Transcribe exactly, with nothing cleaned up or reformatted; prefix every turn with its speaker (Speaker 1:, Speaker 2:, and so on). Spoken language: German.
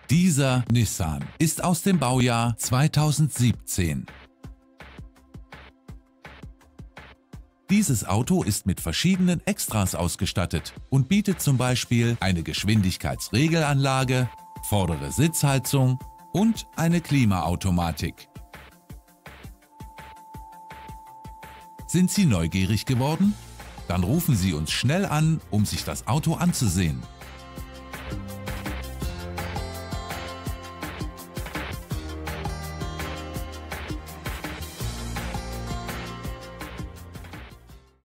Speaker 1: Dieser Nissan ist aus dem Baujahr zweitausendsiebzehn. Dieses Auto ist mit verschiedenen Extras ausgestattet und bietet zum Beispiel eine Geschwindigkeitsregelanlage, vordere Sitzheizung und eine Klimaautomatik. Sind Sie neugierig geworden? Dann rufen Sie uns schnell an, um sich das Auto anzusehen.